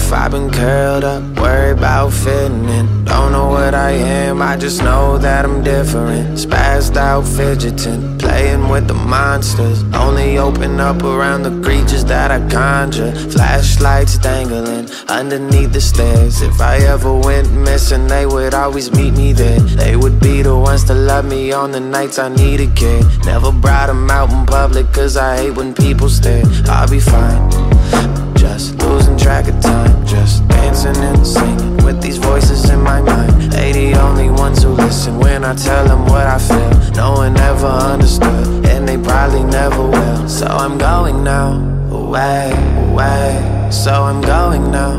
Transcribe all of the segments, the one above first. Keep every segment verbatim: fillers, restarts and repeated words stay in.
off, I've been curled up, worried about fitting in. Don't know what I am, I just know that I'm different. Spazzed out, fidgeting, playing with the monsters. Only open up around the creatures that I conjure. Flashlights dangling underneath the stairs. If I ever went missing, they would always meet me there. They would be the ones to love me on the nights I needed care. Never brought them out in public, cause I hate when people stare. I'll be fine, just losing track of time, just dancing and singing with these voices in my mind. They the only ones who listen when I tell them what I feel. No one ever understood, and they probably never will. So I'm going now, away, away. So I'm going now,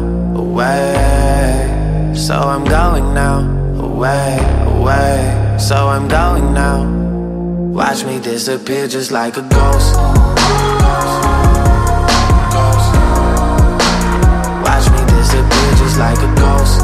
away. So I'm going now, away, away. So I'm going now. Watch me disappear just like a ghost. Watch me disappear just like a ghost.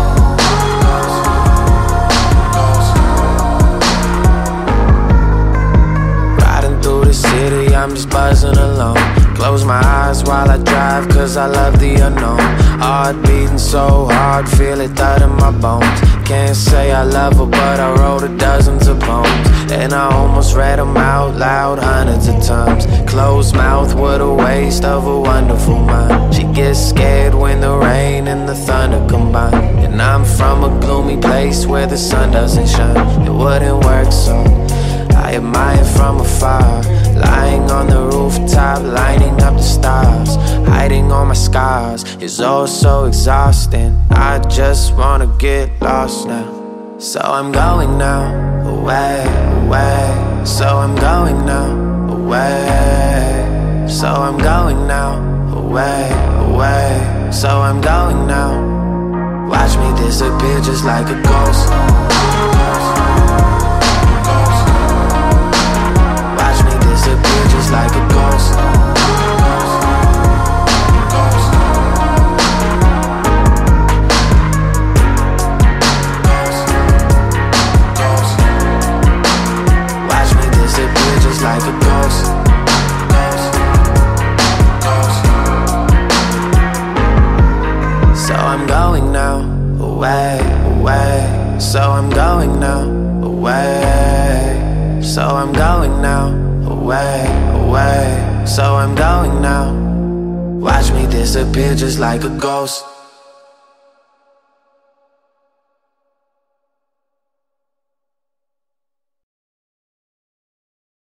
Riding through the city, I'm just buzzing alone. Close my eyes while I drive, cause I love the unknown. Heart beating so hard, feel it thud in my bones. Can't say I love her, but I wrote her dozens of poems, and I almost read them out loud hundreds of times. Closed mouth, what a waste of a wonderful mind. She gets scared when the rain and the thunder combine. And I'm from a gloomy place where the sun doesn't shine. It wouldn't work, so I admire from afar. Lying on the rooftop, lighting up the stars. Hiding all my scars is all so exhausting. I just wanna get lost now. So I'm going now, away, away. So I'm going now, away. So I'm going now, away, away. So I'm going now. Watch me disappear just like a ghost. Watch me disappear just like a ghost. Like a ghost. So I'm going now, away, away. So I'm going now, away. So I'm going now, away, away. So I'm going now. Watch me disappear just like a ghost.